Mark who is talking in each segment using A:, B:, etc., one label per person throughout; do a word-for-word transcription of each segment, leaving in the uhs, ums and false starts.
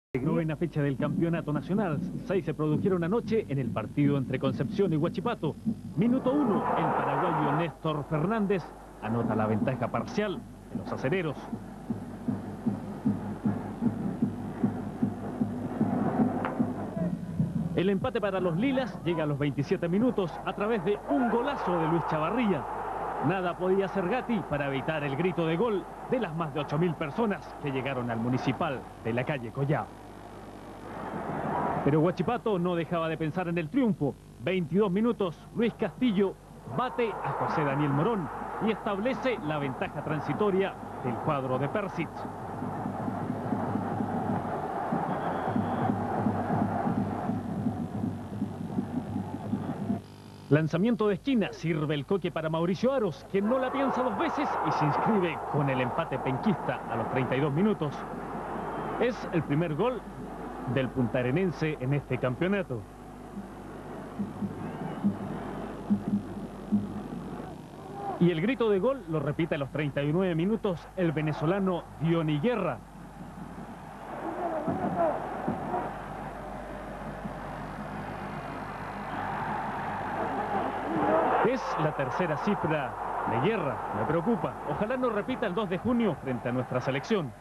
A: Novena fecha del campeonato nacional. Seis se produjeron anoche en el partido entre Concepción y Huachipato. Minuto uno, el paraguayo Néstor Fernández anota la ventaja parcial de los acereros. El empate para los lilas llega a los veintisiete minutos a través de un golazo de Luis Chavarría. Nada podía hacer Gatti para evitar el grito de gol de las más de ocho mil personas que llegaron al municipal de la calle Collao. Pero Huachipato no dejaba de pensar en el triunfo. veintidós minutos, Luis Castillo bate a José Daniel Morón y establece la ventaja transitoria del cuadro de Persic. Lanzamiento de esquina, sirve el coque para Mauricio Aros, quien no la piensa dos veces y se inscribe con el empate penquista a los treinta y dos minutos. Es el primer gol del puntarenense en este campeonato. Y el grito de gol lo repite a los treinta y nueve minutos el venezolano Diony Guerra. Es la tercera cifra de Guerra, me preocupa. Ojalá no repita el dos de junio frente a nuestra selección.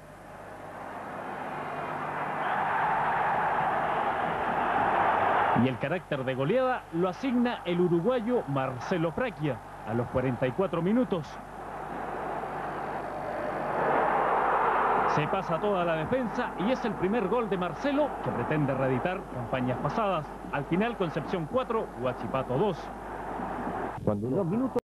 A: Y el carácter de goleada lo asigna el uruguayo Marcelo Fraquia a los cuarenta y cuatro minutos. Se pasa toda la defensa y es el primer gol de Marcelo que pretende reeditar campañas pasadas. Al final Concepción cuatro, Huachipato dos.
B: Cuando uno...
A: Dos minutos.